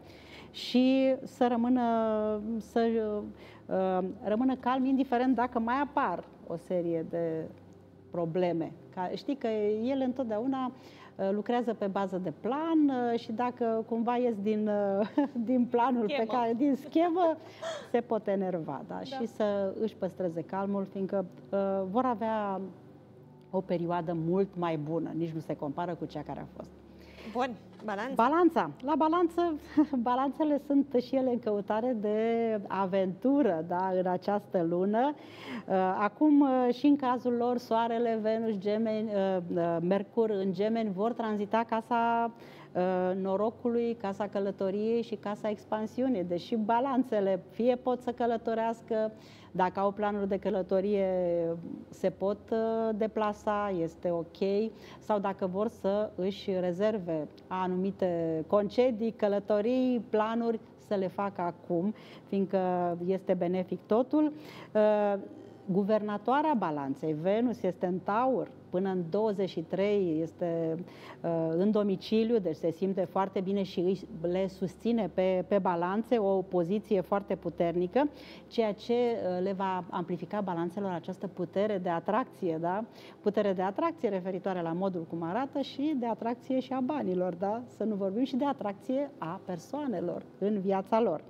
și să rămână, să, uh, rămână calm, indiferent dacă mai apar o serie de probleme. Ca, știi că el întotdeauna lucrează pe bază de plan și dacă cumva ies din, din planul schemă. pe care, din schemă, se pot enerva, da? Da. Și să își păstreze calmul, fiindcă uh, vor avea o perioadă mult mai bună, nici nu se compară cu cea care a fost. Bun, balanța. Balanța. La balanță, balanțele sunt și ele în căutare de aventură, da, în această lună. Acum, și în cazul lor, Soarele, Venus, Gemeni, Mercur în Gemeni vor tranzita casa norocului, casa călătoriei și casa expansiunii. Deși balanțele fie pot să călătorească, dacă au planuri de călătorie se pot deplasa, este ok, sau dacă vor să își rezerve anumite concedii, călătorii, planuri, să le facă acum, fiindcă este benefic totul. guvernatoarea balanței, Venus, este în Taur, până în douăzeci și trei este uh, în domiciliu, deci se simte foarte bine și îi, le susține pe, pe balanțe o poziție foarte puternică, ceea ce uh, le va amplifica balanțelor această putere de atracție, da? Putere de atracție referitoare la modul cum arată și de atracție și a banilor, da? Să nu vorbim și de atracție a persoanelor în viața lor.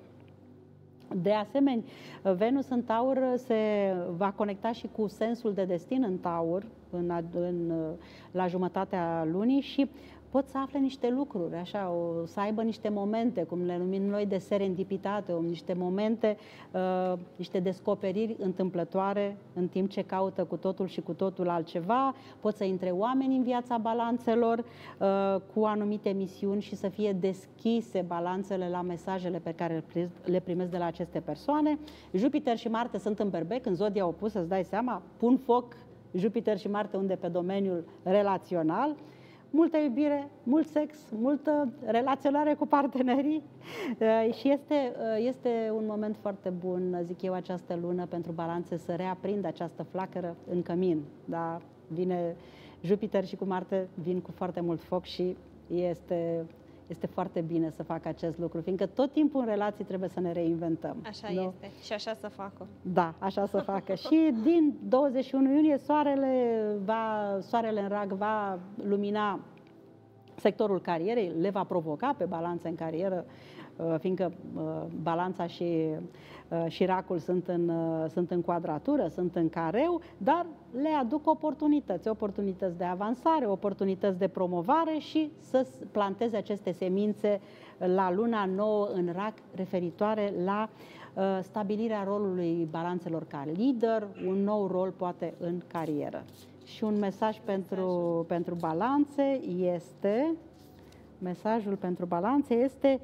De asemenea, Venus în Taur se va conecta și cu sensul de destin în Taur, în, în, la jumătatea lunii și pot să afle niște lucruri, așa, o, să aibă niște momente, cum le numim noi, de serendipitate, o, niște momente, uh, niște descoperiri întâmplătoare în timp ce caută cu totul și cu totul altceva. Pot să intre oameni în viața balanțelor uh, cu anumite misiuni și să fie deschise balanțele la mesajele pe care le primesc de la aceste persoane. Jupiter și Marte sunt în Berbec, în zodia opusă, îți dai seama, pun foc Jupiter și Marte unde pe domeniul relațional. Multă iubire, mult sex, multă relaționare cu partenerii și este, este un moment foarte bun, zic eu, această lună pentru balanțe să reaprindă această flacără în cămin. Da? Vine Jupiter și cu Marte vin cu foarte mult foc și este, este foarte bine să facă acest lucru, fiindcă tot timpul în relații trebuie să ne reinventăm. Așa nu? este și așa să facă. Da, așa să facă. Și din douăzeci și unu iunie soarele, va, soarele în rag va lumina sectorul carierei, le va provoca pe balanță în carieră, fiindcă balanța și, și racul sunt în, sunt în quadratură, sunt în careu, dar le aduc oportunități, oportunități de avansare, oportunități de promovare și să planteze aceste semințe la luna nouă în rac referitoare la stabilirea rolului balanțelor ca lider, un nou rol poate în carieră. Și un mesaj pentru, pentru balanțe este, mesajul pentru balanțe este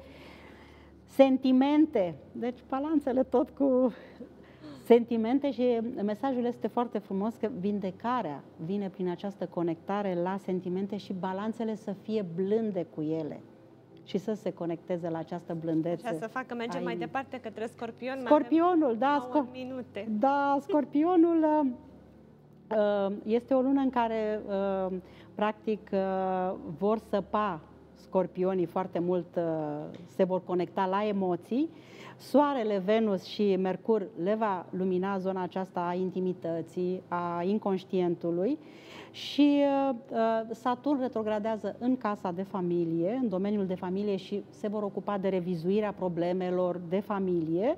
sentimente. Deci balanțele tot cu sentimente și mesajul este foarte frumos că vindecarea vine prin această conectare la sentimente și balanțele să fie blânde cu ele și să se conecteze la această blândețe. Așa să facă, mergem mai departe către Scorpion. Scorpionul, da, scor minute. Da, Scorpionul este o lună în care practic vor săpa scorpionii foarte mult, se vor conecta la emoții. Soarele, Venus și Mercur le va lumina zona aceasta a intimității, a inconștientului și Saturn retrogradează în casa de familie, în domeniul de familie și se vor ocupa de revizuirea problemelor de familie.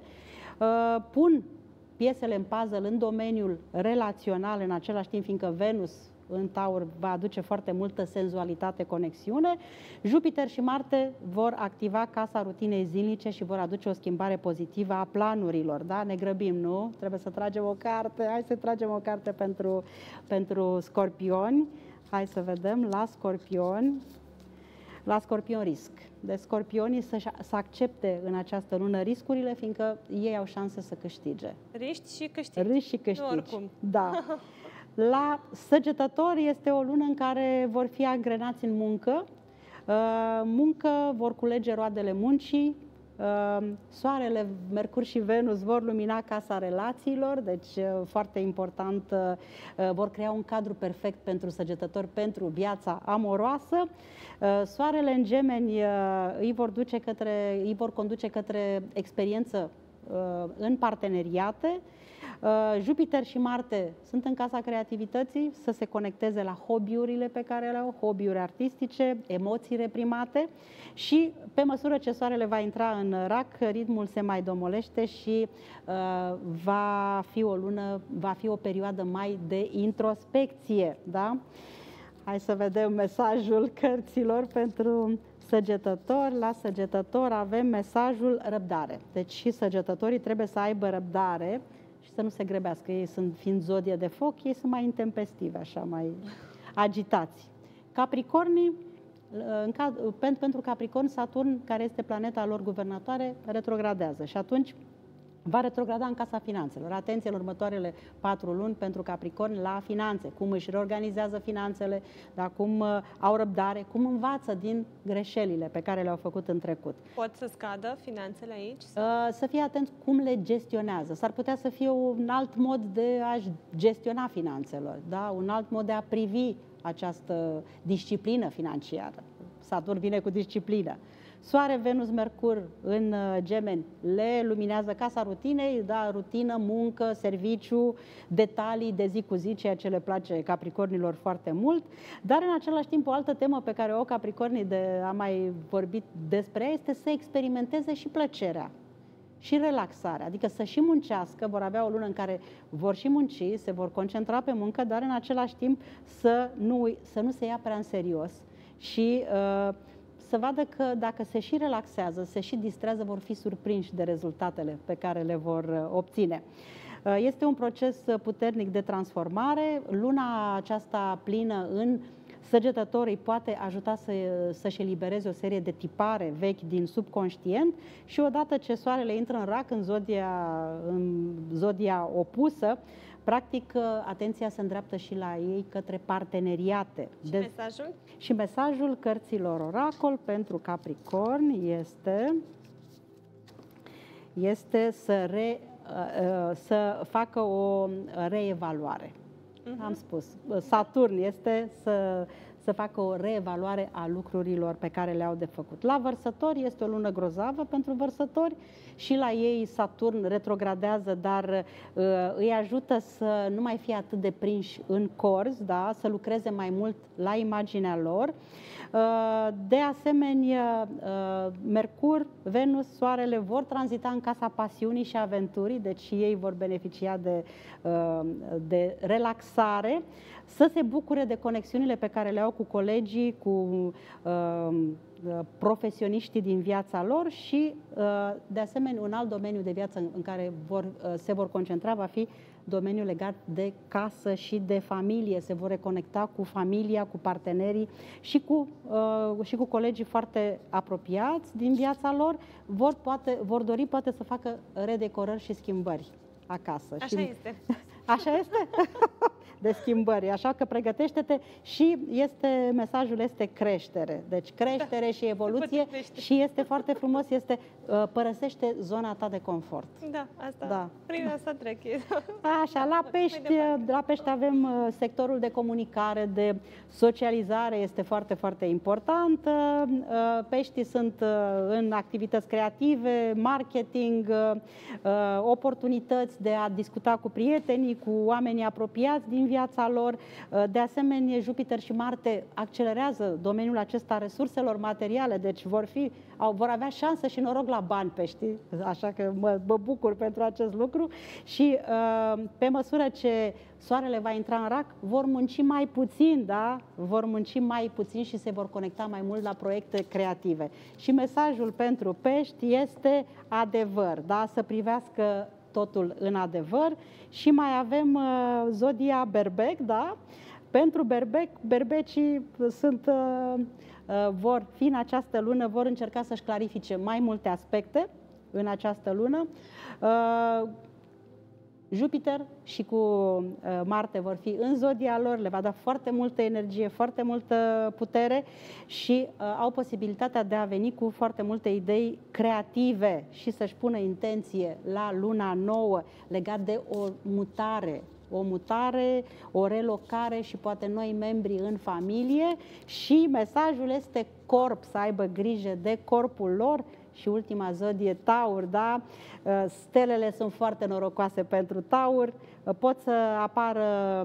Pun piesele în puzzle în domeniul relațional în același timp, fiindcă Venus în Taur va aduce foarte multă senzualitate, conexiune. Jupiter și Marte vor activa casa rutinei zilnice și vor aduce o schimbare pozitivă a planurilor. Da? Ne grăbim, nu? Trebuie să tragem o carte. Hai să tragem o carte pentru, pentru scorpioni. Hai să vedem la scorpioni. La Scorpion risc. Deci scorpionii să, să accepte în această lună riscurile, fiindcă ei au șanse să câștige. Riști și câștigi. Riști și câștigi. Nu oricum. Da. La Săgetători este o lună în care vor fi angrenați în muncă. Muncă, vor culege roadele muncii. Soarele, Mercur și Venus vor lumina casa relațiilor, deci foarte important, vor crea un cadru perfect pentru săgetători, pentru viața amoroasă. Soarele în Gemeni îi vor, duce către, îi vor conduce către experiență în parteneriate. Jupiter și Marte sunt în casa creativității, să se conecteze la hobby-urile pe care le au, hobby-uri artistice, emoții reprimate și pe măsură ce soarele va intra în rac, ritmul se mai domolește și uh, va fi o lună, va fi o perioadă mai de introspecție, da? Hai să vedem mesajul cărților pentru Săgetători. La Săgetători avem mesajul răbdare. Deci și săgetătorii trebuie să aibă răbdare și să nu se grăbească. Ei sunt, fiind zodie de foc, ei sunt mai intempestivi, așa, mai agitați. Capricornii, în caz, pentru Capricorn, Saturn, care este planeta lor guvernatoare, retrogradează și atunci va retrograda în Casa Finanțelor. Atenție în următoarele patru luni pentru Capricorn la finanțe, cum își reorganizează finanțele, dar cum uh, au răbdare, cum învață din greșelile pe care le-au făcut în trecut. Pot să scadă finanțele aici? Uh, să fie atenți cum le gestionează. S-ar putea să fie un alt mod de a-și gestiona finanțelor, da? Un alt mod de a privi această disciplină financiară. Saturn vine cu disciplină. Soare, Venus, Mercur în Gemeni le luminează casa rutinei, da, rutină, muncă, serviciu, detalii de zi cu zi, ceea ce le place Capricornilor foarte mult, dar în același timp o altă temă pe care o Capricornii de, am mai vorbit despre ea este să experimenteze și plăcerea și relaxarea, adică să și muncească, vor avea o lună în care vor și munci, se vor concentra pe muncă, dar în același timp să nu, să nu se ia prea în serios și uh, să vadă că dacă se și relaxează, se și distrează, vor fi surprinși de rezultatele pe care le vor obține. Este un proces puternic de transformare. Luna aceasta plină în Săgetător îi poate ajuta să, să-și elibereze o serie de tipare vechi din subconștient și odată ce soarele intră în rac, în zodia, în zodia opusă, practic, atenția se îndreaptă și la ei către parteneriate. Și de... mesajul? Și mesajul cărților oracol pentru Capricorn este, este să, re, să facă o reevaluare. Uh-huh. Am spus, Saturn este să, să facă o reevaluare a lucrurilor pe care le-au de făcut. La Vărsători este o lună grozavă pentru Vărsători și la ei Saturn retrogradează, dar uh, îi ajută să nu mai fie atât de prinși în corzi, da? Să lucreze mai mult la imaginea lor. Uh, de asemenea, uh, Mercur, Venus, Soarele vor tranzita în casa pasiunii și aventurii, deci ei vor beneficia de, uh, de relaxare, să se bucure de conexiunile pe care le au cu colegii, cu uh, profesioniștii din viața lor și, de asemenea, un alt domeniu de viață în care vor, se vor concentra va fi domeniul legat de casă și de familie. Se vor reconecta cu familia, cu partenerii și cu, și cu colegii foarte apropiați din viața lor. Vor, poate, vor dori poate să facă redecorări și schimbări acasă. Așa și... este. Așa este? De schimbări, așa că pregătește-te și este, mesajul este creștere, deci creștere da. și evoluție și este foarte frumos, este uh, părăsește zona ta de confort. Da, asta, da. prin asta trec. Așa, la pești, la pești avem uh, sectorul de comunicare, de socializare, este foarte, foarte important. Uh, peștii sunt uh, în activități creative, marketing, uh, oportunități de a discuta cu prietenii, cu oamenii apropiați din viața lor. De asemenea, Jupiter și Marte accelerează domeniul acesta a resurselor materiale, deci vor, fi, vor avea șansă și noroc la bani peștii, așa că mă, mă bucur pentru acest lucru și pe măsură ce Soarele va intra în rac, vor munci mai puțin, da? Vor munci mai puțin și se vor conecta mai mult la proiecte creative. Și mesajul pentru pești este adevăr, da? Să privească totul în adevăr. Și mai avem uh, zodia Berbec, da? Pentru Berbec, berbecii sunt, uh, uh, vor fi în această lună, vor încerca să-și clarifice mai multe aspecte în această lună. Uh, Jupiter și cu uh, Marte vor fi în zodia lor, le va da foarte multă energie, foarte multă putere și uh, au posibilitatea de a veni cu foarte multe idei creative și să-și pună intenție la luna nouă legat de o mutare, o mutare, o relocare și poate noi membri în familie și mesajul este corp, să aibă grijă de corpul lor. Și ultima zodie, Taur, da? Stelele sunt foarte norocoase pentru Taur, pot să apară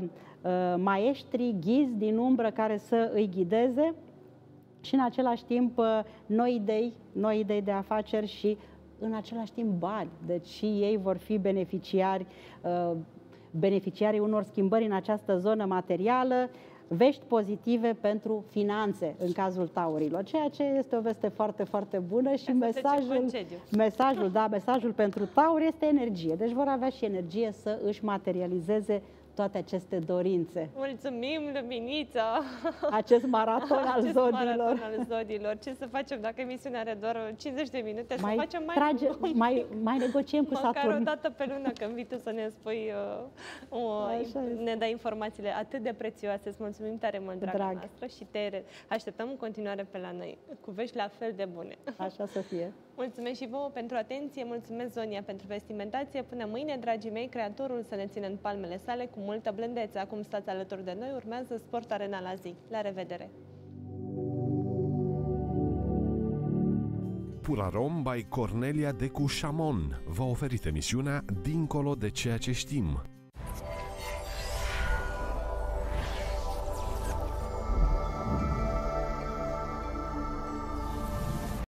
maestri, ghizi din umbră care să îi ghideze și în același timp noi idei, noi idei de afaceri și în același timp bani. Deci și ei vor fi beneficiari, beneficiarii unor schimbări în această zonă materială, vești pozitive pentru finanțe în cazul taurilor, ceea ce este o veste foarte, foarte bună și mesajul, mesajul, da, mesajul pentru tauri este energie. Deci vor avea și energie să își materializeze toate aceste dorințe. Mulțumim, Luminița! Acest maraton al Acest zodiilor. maraton al zodiilor. Ce să facem dacă emisiunea are doar cincizeci de minute? Mai să facem mai trage, mai, mai negociem cu măcar Saturn. o dată pe lună când vii tu să ne spui, uh, uh, ne dai informațiile atât de prețioase. Îți mulțumim tare mult, draga Drag. noastră, și te așteptăm în continuare pe la noi, cu vești la fel de bune. Așa să fie. Mulțumesc și vouă pentru atenție, mulțumesc, Zonia, pentru vestimentație. Până mâine, dragii mei, Creatorul să ne țină în palmele sale cu multă blândețe. Acum stați alături de noi, urmează Sport Arena la zi. La revedere! Purarom by Cornelia Decu Chamon v-a oferit emisiunea Dincolo de ceea ce știm.